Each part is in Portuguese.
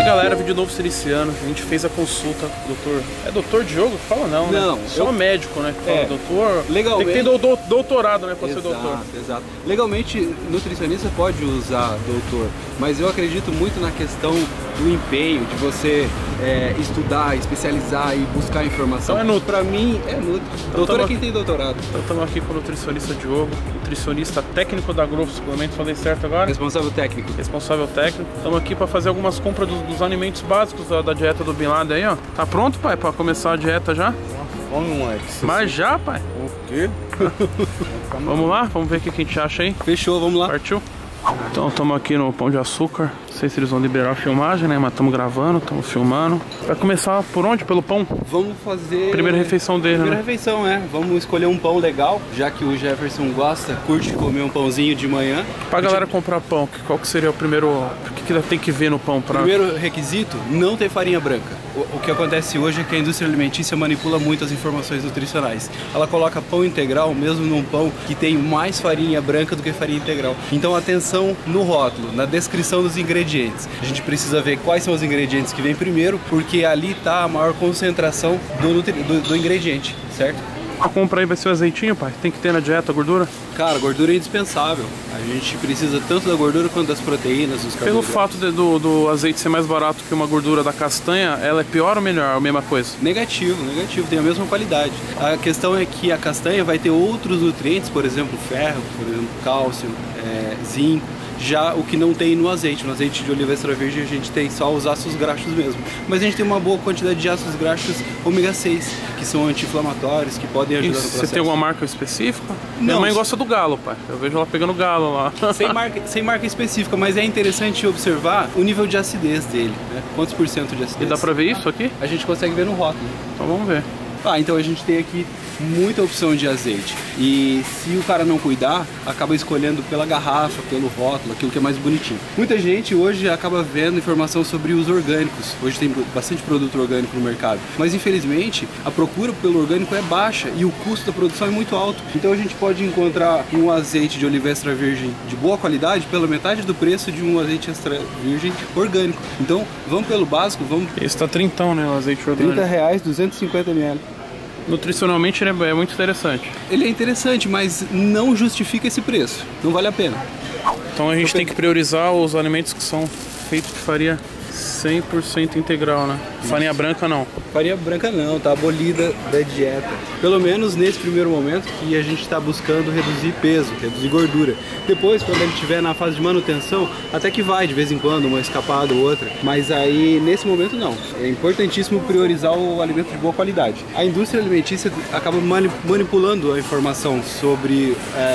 aí galera, vídeo novo Siliciano. A gente fez a consulta com o doutor. É doutor Diogo que fala não, né? Não, só médico, né? Que fala doutor. Legalmente. Tem que ter doutorado, né? Pra ser doutor. Exato. Legalmente, nutricionista pode usar doutor, mas eu acredito muito na questão do empenho, de você estudar, especializar e buscar informação. Então é nutri. Pra mim, é nutri. Doutor é quem tem doutorado. Então estamos aqui com o nutricionista Diogo, nutricionista técnico da Growth Suplementos. Falei certo agora? Responsável técnico. Responsável técnico. Estamos aqui para fazer algumas compras dos alimentos básicos da dieta do Bin Laden aí, ó. Tá pronto, pai, para começar a dieta já? Fome, moleque. Mas já, pai? O quê? Vamos lá? Vamos ver o que a gente acha aí? Fechou, vamos lá. Partiu? Então estamos aqui no Pão de Açúcar. Não sei se eles vão liberar a filmagem, né? Mas estamos gravando, estamos filmando. Vai começar por onde? Pelo pão? Vamos fazer... Primeira refeição dele, Primeira né? refeição, Vamos escolher um pão legal, já que o Jefferson curte comer um pãozinho de manhã. Pra galera comprar pão, qual que seria o primeiro... O que tem que ver no pão? Primeiro requisito, não ter farinha branca. O que acontece hoje é que a indústria alimentícia manipula muito as informações nutricionais. Ela coloca pão integral mesmo num pão que tem mais farinha branca do que farinha integral. Então atenção no rótulo, na descrição dos ingredientes. A gente precisa ver quais são os ingredientes que vêm primeiro, porque ali está a maior concentração do ingrediente, certo? A compra aí vai ser o azeitinho, pai? Tem que ter na dieta gordura? Cara, gordura é indispensável. A gente precisa tanto da gordura quanto das proteínas, dos Pelo carboidratos. fato do azeite ser mais barato que uma gordura da castanha, ela é pior ou melhor? A mesma coisa? Negativo, tem a mesma qualidade. A questão é que a castanha vai ter outros nutrientes, por exemplo, ferro, por exemplo, cálcio, zinco. Já o que não tem no azeite de oliva extra virgem a gente tem só os ácidos graxos mesmo. Mas a gente tem uma boa quantidade de ácidos graxos ômega 6, que são anti-inflamatórios, que podem ajudar no processo. Você tem alguma marca específica? Não. Minha mãe gosta do galo, pai. Eu vejo ela pegando galo lá. Sem marca específica, mas é interessante observar o nível de acidez dele, né? Quantos por cento de acidez? E dá pra ver isso aqui? A gente consegue ver no rótulo. Então vamos ver. Então a gente tem aqui muita opção de azeite. E se o cara não cuidar, acaba escolhendo pela garrafa, pelo rótulo, aquilo que é mais bonitinho. Muita gente hoje acaba vendo informação sobre os orgânicos. Hoje tem bastante produto orgânico no mercado. Mas infelizmente a procura pelo orgânico é baixa e o custo da produção é muito alto. Então a gente pode encontrar um azeite de oliva extra virgem de boa qualidade pela metade do preço de um azeite extra virgem orgânico. Então vamos pelo básico, vamos... Esse tá trintão, né? O azeite orgânico. R$30, 250 ml. Nutricionalmente ele é muito interessante. Ele é interessante, mas não justifica esse preço. Não vale a pena. Então a gente tem que priorizar os alimentos que são feitos de farinha 100% integral, né? Farinha branca não. Farinha branca não, tá abolida da dieta. Pelo menos nesse primeiro momento que a gente está buscando reduzir peso, reduzir gordura. Depois, quando ele estiver na fase de manutenção, até que vai de vez em quando, uma escapada ou outra. Mas aí, nesse momento não. É importantíssimo priorizar o alimento de boa qualidade. A indústria alimentícia acaba manipulando a informação sobre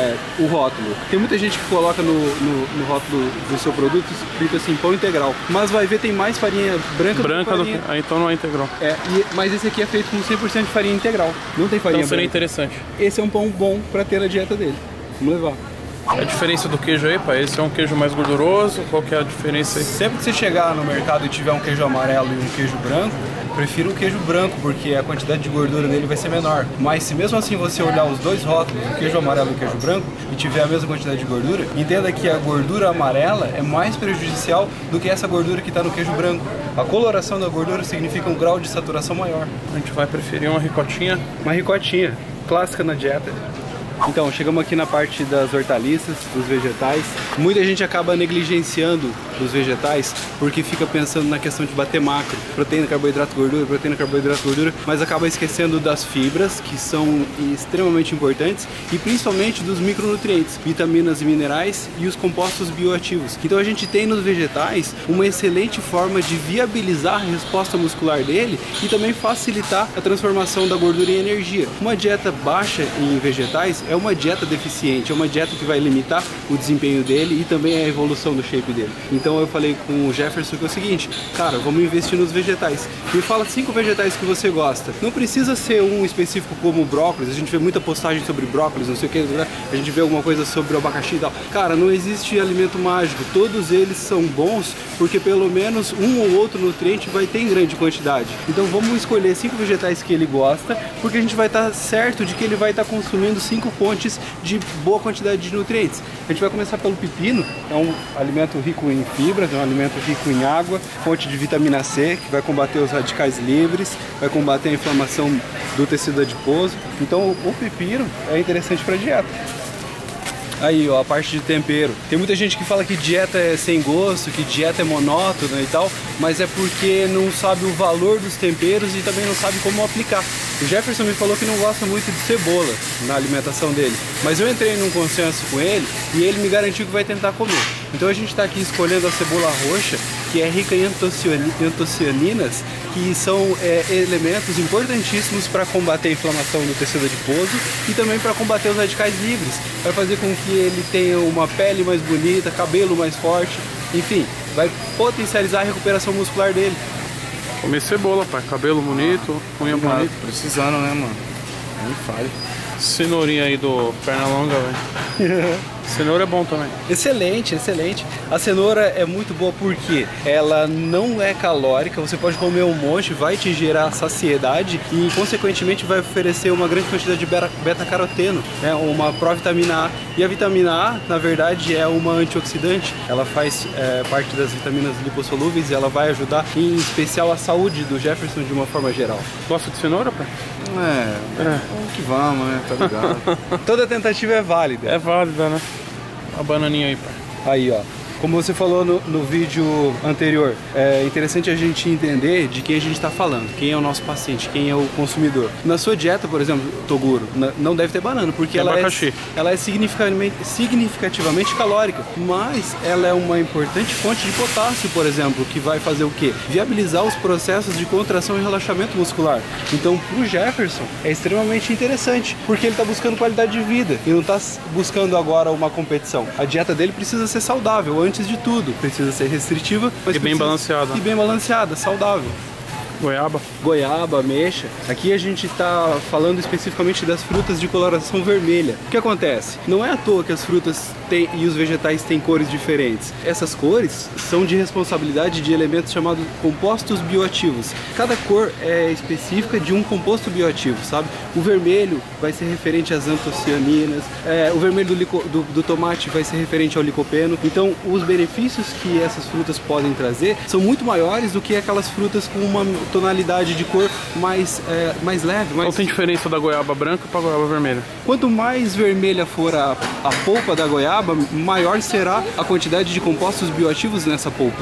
o rótulo. Tem muita gente que coloca no rótulo do seu produto escrito assim, pão integral. Mas vai ver, tem mais farinha branca do que farinha... Aí então não é integral. Mas esse aqui é feito com 100% de farinha integral. Não tem farinha então seria branca. interessante. Esse é um pão bom para ter na dieta dele. Vamos levar. A diferença do queijo aí, pai? Esse é um queijo mais gorduroso? Qual que é a diferença aí? Sempre que você chegar no mercado e tiver um queijo amarelo e um queijo branco, prefiro o queijo branco, porque a quantidade de gordura dele vai ser menor. Mas se mesmo assim você olhar os dois rótulos, o queijo amarelo e o queijo branco, e tiver a mesma quantidade de gordura, entenda que a gordura amarela é mais prejudicial do que essa gordura que está no queijo branco. A coloração da gordura significa um grau de saturação maior. A gente vai preferir uma ricotinha. Uma ricotinha, clássica na dieta. Então, chegamos aqui na parte das hortaliças, dos vegetais. Muita gente acaba negligenciando os vegetais porque fica pensando na questão de bater macro, proteína, carboidrato, gordura, mas acaba esquecendo das fibras, que são extremamente importantes, e principalmente dos micronutrientes, vitaminas e minerais e os compostos bioativos. Então a gente tem nos vegetais uma excelente forma de viabilizar a resposta muscular dele e também facilitar a transformação da gordura em energia. Uma dieta baixa em vegetais é uma dieta deficiente, é uma dieta que vai limitar o desempenho dele e também a evolução do shape dele. Então eu falei com o Jefferson que é o seguinte, cara, vamos investir nos vegetais. Me fala 5 vegetais que você gosta. Não precisa ser um específico como brócolis, a gente vê muita postagem sobre brócolis, não sei o que, a gente vê alguma coisa sobre o abacaxi e tal. Cara, não existe alimento mágico, todos eles são bons porque pelo menos um ou outro nutriente vai ter em grande quantidade. Então Então vamos escolher 5 vegetais que ele gosta, porque a gente vai estar certo de que ele vai estar consumindo 5 fontes de boa quantidade de nutrientes. A gente vai começar pelo pepino, é um alimento rico em fibras, é um alimento rico em água, fonte de vitamina C, que vai combater os radicais livres, vai combater a inflamação do tecido adiposo. Então o pepino é interessante para dieta. Aí, ó, a parte de tempero. Tem muita gente que fala que dieta é sem gosto, que dieta é monótona e tal, mas é porque não sabe o valor dos temperos e também não sabe como aplicar. O Jefferson me falou que não gosta muito de cebola na alimentação dele, mas eu entrei num consenso com ele e ele me garantiu que vai tentar comer. Então a gente está aqui escolhendo a cebola roxa, que é rica em antocianinas, que são elementos importantíssimos para combater a inflamação do tecido adiposo e também para combater os radicais livres. Vai fazer com que ele tenha uma pele mais bonita, cabelo mais forte, enfim, vai potencializar a recuperação muscular dele. Comer cebola, pai. Cabelo bonito, unha bonita. Precisando, né, mano? Nem fale. Cenourinha aí do Pernalonga, velho. Cenoura é bom também. Excelente, excelente. A cenoura é muito boa porque ela não é calórica, você pode comer um monte, vai te gerar saciedade e, consequentemente, vai oferecer uma grande quantidade de beta-caroteno, né, uma provitamina A. E a vitamina A, na verdade, é uma antioxidante. Ela faz parte das vitaminas lipossolúveis e ela vai ajudar, em especial, a saúde do Jefferson de uma forma geral. Gosta de cenoura, pai? Vamos que vamos, né? Tá ligado? Toda tentativa é válida. É válida, né? A bananinha aí, pai. Aí, ó. Como você falou no vídeo anterior, é interessante a gente entender de quem a gente está falando, quem é o nosso paciente, quem é o consumidor. Na sua dieta, por exemplo, Toguro, não deve ter banana, porque ela é significativamente calórica, mas ela é uma importante fonte de potássio, por exemplo, que vai fazer o quê? Viabilizar os processos de contração e relaxamento muscular. Então, para o Jefferson, é extremamente interessante, porque ele está buscando qualidade de vida e não está buscando agora uma competição. A dieta dele precisa ser saudável, antes de tudo, precisa ser restritiva, mas bem balanceada. E bem balanceada, saudável. Goiaba. Goiaba, ameixa. Aqui a gente está falando especificamente das frutas de coloração vermelha. O que acontece? Não é à toa que as frutas e os vegetais têm cores diferentes. Essas cores são de responsabilidade de elementos chamados compostos bioativos. Cada cor é específica de um composto bioativo, sabe? O vermelho vai ser referente às antocianinas, o vermelho do tomate vai ser referente ao licopeno. Então, os benefícios que essas frutas podem trazer são muito maiores do que aquelas frutas com uma tonalidade de cor mais leve. Qual tem diferença da goiaba branca para a goiaba vermelha? Quanto mais vermelha for a polpa da goiaba, maior será a quantidade de compostos bioativos nessa polpa.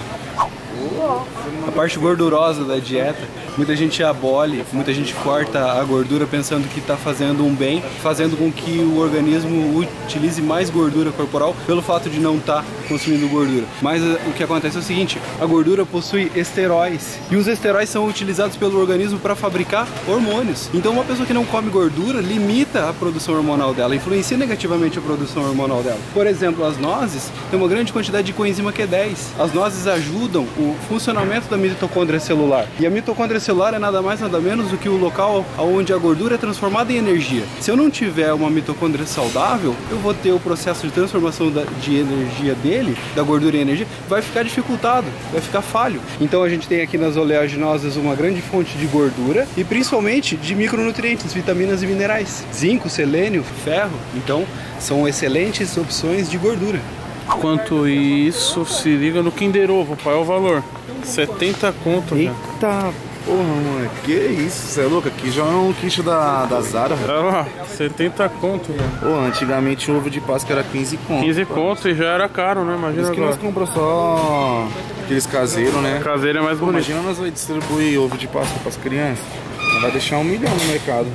A parte gordurosa da dieta, muita gente abole, muita gente corta a gordura pensando que está fazendo um bem, fazendo com que o organismo utilize mais gordura corporal pelo fato de não estar consumindo gordura. Mas o que acontece é o seguinte, a gordura possui esteróis e os esteróis são utilizados pelo organismo para fabricar hormônios. Então uma pessoa que não come gordura limita a produção hormonal dela, influencia negativamente a produção hormonal dela. Por exemplo, as nozes têm uma grande quantidade de coenzima Q10. As nozes ajudam o funcionamento da mitocôndria celular. E a mitocôndria celular é nada mais nada menos do que o local onde a gordura é transformada em energia. Se eu não tiver uma mitocôndria saudável, eu vou ter o processo de transformação de energia dele, da gordura em energia, vai ficar dificultado, vai ficar falho. Então a gente tem aqui nas oleaginosas uma grande fonte de gordura e principalmente de micronutrientes, vitaminas e minerais. Zinco, selênio, ferro. Então são excelentes opções de gordura. Enquanto isso, se liga no Kinder Ovo, pai, é o valor. 70 conto. Eita porra, mano, que isso, você é louco? Aqui já é um kit da Zara. Olha lá, 70 conto, velho. Pô, antigamente o ovo de Páscoa era 15 conto. 15 conto e já era caro, né? Imagina isso que agora. nós compramos só aqueles caseiros, né? Caseiro é mais bonito. Imagina nós vamos distribuir ovo de Páscoa para as crianças. Vai deixar 1 milhão no mercado.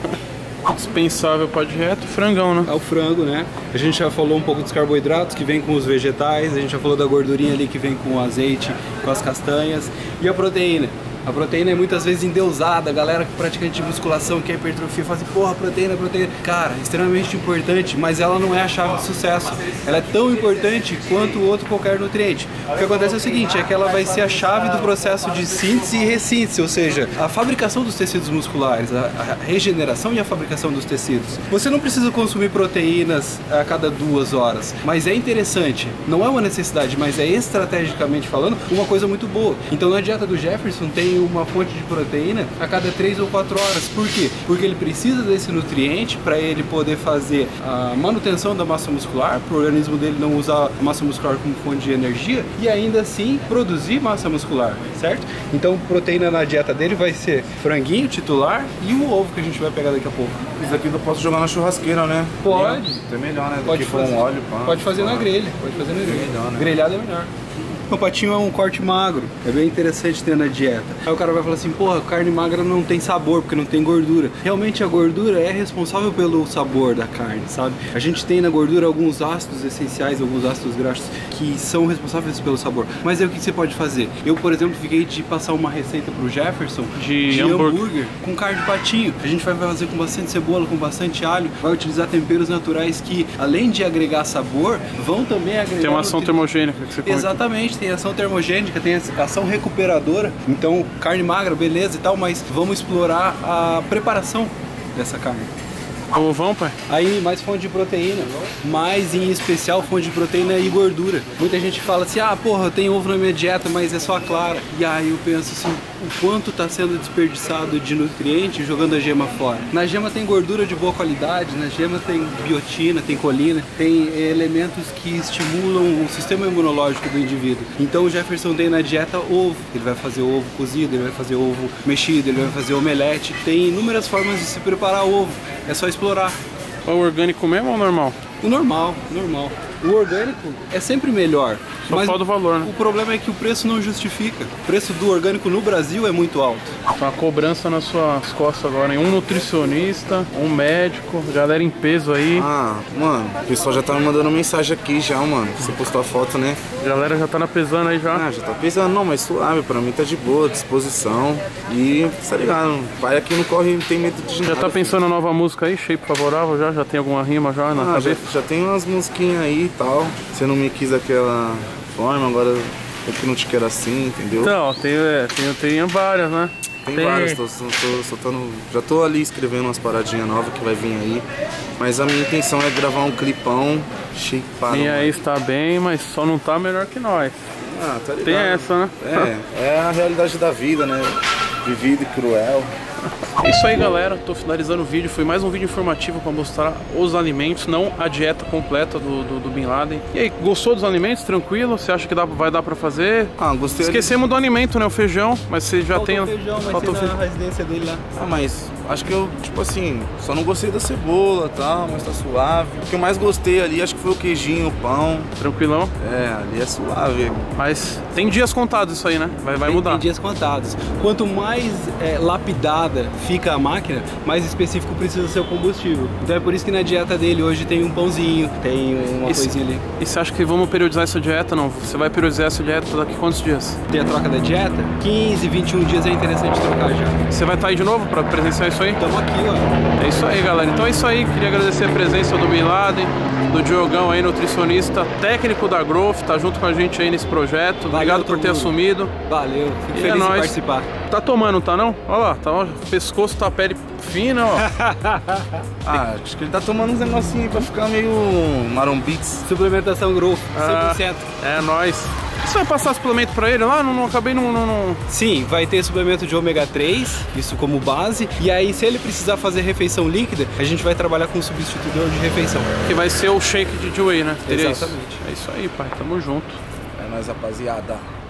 Dispensável para dieta, frangão, né? É o frango, né? A gente já falou um pouco dos carboidratos que vem com os vegetais, a gente já falou da gordurinha ali que vem com o azeite, com as castanhas e a proteína. A proteína é muitas vezes endeusada, a galera que praticante de musculação, que é hipertrofia, fala assim, porra, proteína. Cara, extremamente importante, mas ela não é a chave de sucesso. Ela é tão importante quanto o outro qualquer nutriente. O que acontece é o seguinte, é que ela vai ser a chave do processo de síntese e ressíntese, ou seja, a fabricação dos tecidos musculares, a regeneração e a fabricação dos tecidos. Você não precisa consumir proteínas a cada 2 horas, mas é interessante, não é uma necessidade, mas é estrategicamente falando, uma coisa muito boa. Então na dieta do Jefferson tem tem uma fonte de proteína a cada 3 ou 4 horas. Por quê? Porque ele precisa desse nutriente para ele poder fazer a manutenção da massa muscular, para o organismo dele não usar a massa muscular como fonte de energia e ainda assim produzir massa muscular, certo? Então proteína na dieta dele vai ser franguinho titular e o ovo que a gente vai pegar daqui a pouco. Isso aqui eu posso jogar na churrasqueira, né? Pode. É melhor, né? Pode Tipo fazer. um óleo, pá. Pode fazer na grelha. Pode fazer na grelha. Melhor, né? Grelhado é melhor. O patinho é um corte magro, é bem interessante ter na dieta. Aí o cara vai falar assim, porra, carne magra não tem sabor, porque não tem gordura. Realmente a gordura é responsável pelo sabor da carne, sabe? A gente tem na gordura alguns ácidos essenciais, alguns ácidos graxos que são responsáveis pelo sabor. Mas aí o que você pode fazer? Eu, por exemplo, fiquei de passar uma receita pro Jefferson de hambúrguer com carne de patinho. A gente vai fazer com bastante cebola, com bastante alho, vai utilizar temperos naturais que, além de agregar sabor, vão também agregar... Tem uma ação termogênica que você come. Exatamente, tem ação termogênica, tem ação recuperadora. Então, carne magra, beleza e tal, mas vamos explorar a preparação dessa carne. Ovão, pai? Aí, mais fonte de proteína, mais em especial fonte de proteína e gordura. Muita gente fala assim, ah, porra, eu tenho ovo na minha dieta, mas é só a clara. E aí eu penso assim, o quanto está sendo desperdiçado de nutriente jogando a gema fora. Na gema tem gordura de boa qualidade, na gema tem biotina, tem colina, tem elementos que estimulam o sistema imunológico do indivíduo. Então o Jefferson tem na dieta ovo, ele vai fazer ovo cozido, ele vai fazer ovo mexido, ele vai fazer omelete. Tem inúmeras formas de se preparar ovo, é só explorar. É o orgânico mesmo ou normal? O normal, normal. O orgânico é sempre melhor. Só falta o valor, né? O problema é que o preço não justifica. O preço do orgânico no Brasil é muito alto. Então a cobrança nas suas costas agora, hein? Um nutricionista, um médico, galera em peso aí. Ah, mano, o pessoal já tá me mandando mensagem aqui já, mano. Você postou a foto, né? A galera já tá na pesando aí já. Ah, já tá pesando, não, mas suave, pra mim tá de boa, disposição. E, tá ligado, pai aqui não corre, não tem medo de nada. Já tá pensando na nova música aí, Shape Favorável já? Já tem alguma rima já na cabeça? Já tem umas musiquinhas aí e tal. Você não me quis daquela forma, agora eu que não te quero assim, entendeu? Então, tem várias, né? Tem várias, já tô ali escrevendo umas paradinhas novas que vai vir aí. Mas a minha intenção é gravar um clipão shapeado. Minha ex tá bem, mas só não tá melhor que nós. Ah, tá ligado. Tem essa, né? É a realidade da vida, né? Vivida e cruel. É isso aí, galera, tô finalizando o vídeo. Foi mais um vídeo informativo para mostrar os alimentos, não a dieta completa do Bin Laden. E aí, gostou dos alimentos? Tranquilo? Você acha que vai dar para fazer? Ah, gostei. Esquecemos do alimento, né? O feijão, mas você já tem... Feijão, Faltou feijão, na residência dele lá. Ah, mas acho que eu, tipo assim, só não gostei da cebola e tal, mas tá suave. O que eu mais gostei ali, acho que foi o queijinho, o pão. Tranquilão? É, ali é suave. Mas tem dias contados isso aí, né? Vai mudar. Tem dias contados. Quanto mais lapidada fica a máquina, mais específico precisa ser o combustível. Então é por isso que na dieta dele hoje tem um pãozinho, tem uma coisinha ali. E você acha que vamos periodizar essa dieta? Não, você vai periodizar essa dieta daqui quantos dias? Tem a troca da dieta, 15, 21 dias é interessante trocar já. Você vai estar aí de novo para presenciar isso aí? Tamo aqui, ó. É isso aí, galera. Então é isso aí. Queria agradecer a presença do Bin Laden, do Diogão aí, nutricionista, técnico da Growth, tá junto com a gente aí nesse projeto. Obrigado por ter assumido. Valeu, fico E feliz é em nóis. participar. Tá tomando, tá não? Olha lá, tá, ó, pescoço tá pele fina, ó. Ah, acho que ele tá tomando uns negocinhos aí pra ficar meio marombits. Suplementação Growth, 100%. É nóis. Você vai passar suplemento pra ele lá? Não acabei não... Sim, vai ter suplemento de ômega 3, isso como base. E aí, se ele precisar fazer refeição líquida, a gente vai trabalhar com um substituidor de refeição. Que vai ser o shake de whey, né? Teria Exatamente. isso. É isso aí, pai. Tamo junto. É nóis, rapaziada.